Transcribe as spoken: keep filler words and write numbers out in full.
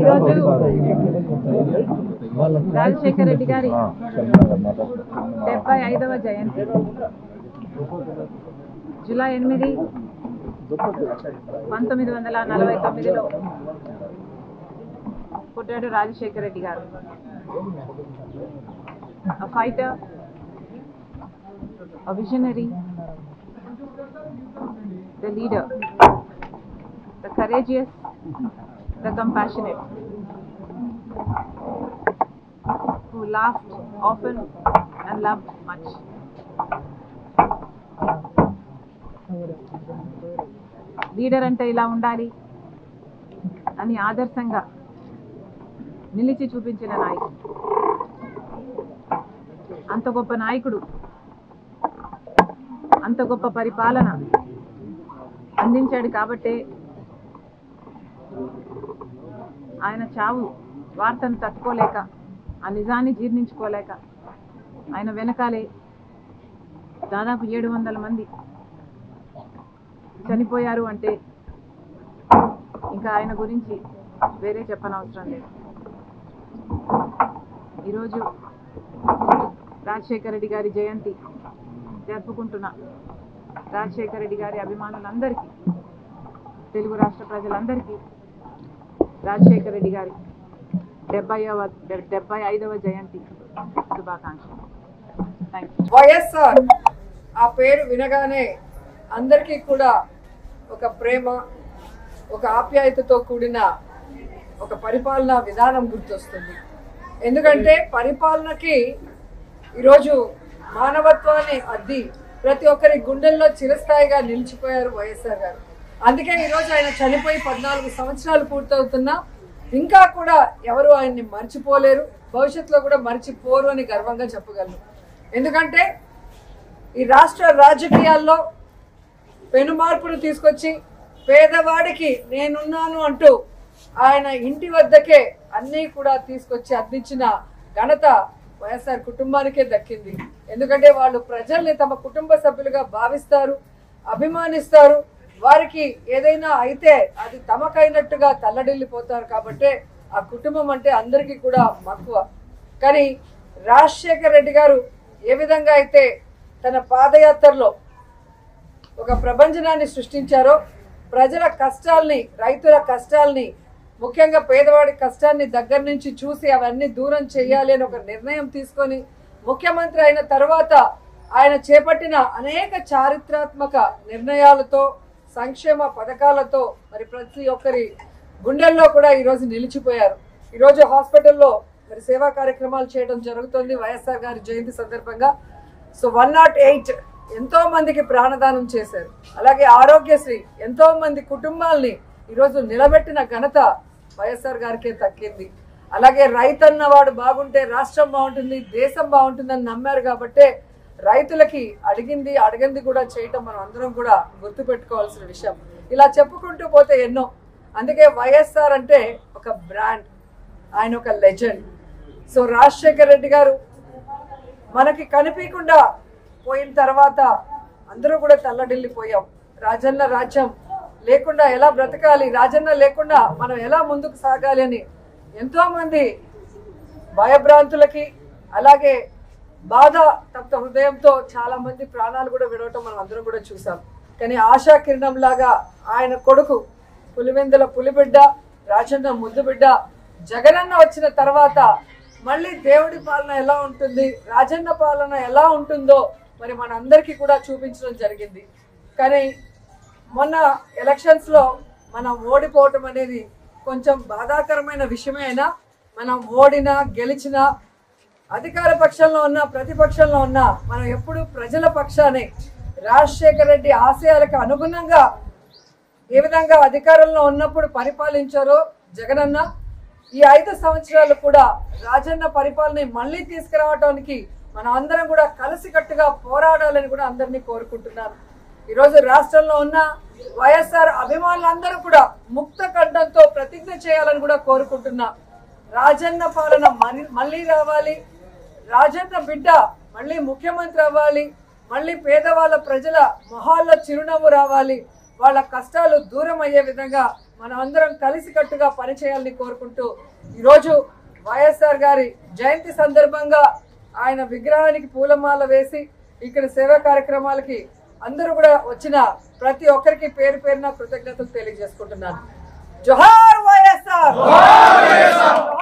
ఈరోజు రాజశేఖర రెడ్డి గారి డెబ్బై ఐదవ జయంతి జూలై ఎనిమిది పంతొమ్మిది వందల నలభై తొమ్మిదిలో పుట్టాడు రాజశేఖర రెడ్డి గారు. A fighter, a visionary, the leader, the courageous, the compassionate, who laughed often and loved much. Leader అంటే ఇలా ఉండాలి అని ఆదర్శంగా నిలిచి చూపించిన నాయకుడు. అంత గొప్ప నాయకుడు, అంత గొప్ప పరిపాలన అందించాడు కాబట్టే ఆయన చావు వార్తను తట్టుకోలేక, ఆ నిజాన్ని జీర్ణించుకోలేక ఆయన వెనకాలే దాదాపు ఏడు వందల మంది చనిపోయారు అంటే ఇంకా ఆయన గురించి వేరే చెప్పనవసరం లేదు. ఈరోజు రాజశేఖర రెడ్డి గారి జయంతి జరుపుకుంటున్న రాజశేఖర రెడ్డి గారి అభిమానులందరికీ, తెలుగు రాష్ట్ర ప్రజలందరికీ రాజశేఖర రెడ్డి గారి డెబ్బైవ డెబ్బై ఐదవ జయంతి శుభాకాంక్షలు. Thank you. వైఎస్ఆర్ ఆ పేరు వినగానే అందరికీ కూడా ఒక ప్రేమ, ఒక ఆప్యాయతతో కూడిన ఒక పరిపాలనా విధానం గుర్తొస్తుంది. ఎందుకంటే పరిపాలనకి ఈరోజు మానవత్వాన్ని అద్ది ప్రతి ఒక్కరి గుండెల్లో చిరస్థాయిగా నిలిచిపోయారు వైఎస్ఆర్ గారు. అందుకే ఈరోజు ఆయన చనిపోయి పద్నాలుగు సంవత్సరాలు పూర్తవుతున్నా ఇంకా కూడా ఎవరు ఆయన్ని మర్చిపోలేరు, భవిష్యత్తులో కూడా మర్చిపోరు అని గర్వంగా చెప్పగలను. ఎందుకంటే ఈ రాష్ట్ర రాజకీయాల్లో పెను మార్పును తీసుకొచ్చి పేదవాడికి నేనున్నాను అంటూ ఆయన ఇంటి వద్దకే అన్నీ కూడా తీసుకొచ్చి అందించిన ఘనత వైఎస్ఆర్ కుటుంబానికే దక్కింది. ఎందుకంటే వాళ్ళు ప్రజల్ని తమ కుటుంబ సభ్యులుగా భావిస్తారు, అభిమానిస్తారు. వారికి ఏదైనా అయితే అది తమకైనట్టుగా తల్లడిల్లిపోతారు. కాబట్టి ఆ కుటుంబం అంటే అందరికీ కూడా మక్కువ. కానీ రాజశేఖర రెడ్డి గారు ఏ విధంగా అయితే తన పాదయాత్రలో ఒక ప్రపంచనాన్ని సృష్టించారో, ప్రజల కష్టాల్ని, రైతుల కష్టాల్ని, ముఖ్యంగా పేదవాడి కష్టాన్ని దగ్గర నుంచి చూసి అవన్నీ దూరం చేయాలి అని ఒక నిర్ణయం తీసుకొని ముఖ్యమంత్రి అయిన తర్వాత ఆయన చేపట్టిన అనేక చారిత్రాత్మక నిర్ణయాలతో, సంక్షేమ పథకాలతో మరి ప్రతి ఒక్కరి గుండెల్లో కూడా ఈరోజు నిలిచిపోయారు. ఈరోజు హాస్పిటల్లో మరి సేవా కార్యక్రమాలు చేయడం జరుగుతుంది వైఎస్ఆర్ గారి జయంతి సందర్భంగా. సో వన్ నాట్ ఎయిట్ ఎంతో మందికి ప్రాణదానం చేశారు. అలాగే ఆరోగ్యశ్రీ ఎంతో మంది కుటుంబాల్ని ఈరోజు నిలబెట్టిన ఘనత వైఎస్ఆర్ గారికే దక్కింది. అలాగే రైతన్న వాడు బాగుంటే రాష్ట్రం బాగుంటుంది, దేశం బాగుంటుందని నమ్మారు. కాబట్టే రైతులకి అడిగింది అడిగింది కూడా చేయటం మనం అందరం కూడా గుర్తుపెట్టుకోవాల్సిన విషయం. ఇలా చెప్పుకుంటూ పోతే ఎన్నో. అందుకే వైఎస్ఆర్ అంటే ఒక బ్రాండ్, ఆయన ఒక లెజెండ్. సో రాజశేఖర రెడ్డి గారు మనకి కనిపించకుండా పోయిన తర్వాత అందరూ కూడా తల్లడిల్లిపోయాం. రాజన్న రాజ్యం లేకుండా ఎలా బ్రతకాలి, రాజన్న లేకుండా మనం ఎలా ముందుకు సాగాలి అని ఎంతోమంది భయభ్రాంతులకి, అలాగే బాధ తప్త హృదయంతో చాలా మంది ప్రాణాలు కూడా విడవటం మనం అందరం కూడా చూసాం. కానీ ఆశా కిరణం లాగా ఆయన కొడుకు పులివెందుల పులిబిడ్డ, రాజన్న ముద్దు బిడ్డ జగనన్న వచ్చిన తర్వాత మళ్ళీ దేవుడి పాలన ఎలా ఉంటుంది, రాజన్న పాలన ఎలా ఉంటుందో మరి మనందరికీ కూడా చూపించడం జరిగింది. కానీ మొన్న ఎలక్షన్స్లో మనం ఓడిపోవటం అనేది కొంచెం బాధాకరమైన విషయమే. అయినా మనం ఓడినా గెలిచినా, అధికార పక్షంలో ఉన్న ప్రతిపక్షంలో ఉన్న మనం ఎప్పుడు ప్రజల పక్షానే, రాజశేఖర రెడ్డి ఆశయాలకు అనుగుణంగా ఏ విధంగా అధికారంలో ఉన్నప్పుడు పరిపాలించారో జగనన్న, ఈ ఐదు సంవత్సరాలు కూడా రాజన్న పరిపాలన మళ్ళీ తీసుకురావడానికి మనం అందరం కూడా కలిసికట్టుగా పోరాడాలని కూడా అందరినీ కోరుకుంటున్నాను. ఈరోజు రాష్ట్రంలో ఉన్న వైఎస్ఆర్ అభిమానులందరూ కూడా ముక్త కంఠంతో ప్రతిజ్ఞ చేయాలని కూడా కోరుకుంటున్నా. రాజన్న పాలన మళ్ళీ రావాలి, రాజన్న బిడ్డ మళ్ళీ ముఖ్యమంత్రి అవ్వాలి, మళ్ళీ పేదవాళ్ళ ప్రజల మొహాల్లో చిరునవ్వు రావాలి, వాళ్ళ కష్టాలు దూరం అయ్యే విధంగా మనం అందరం కలిసికట్టుగా పనిచేయాలని కోరుకుంటూ ఈరోజు వైఎస్ఆర్ గారి జయంతి సందర్భంగా ఆయన విగ్రహానికి పూలమాల వేసి ఇక్కడ సేవా కార్యక్రమాలకి అందరూ కూడా వచ్చిన ప్రతి ఒక్కరికి పేరు పేరున కృతజ్ఞతలు తెలియజేసుకుంటున్నాను. జోహార్ వైఎస్ఆర్.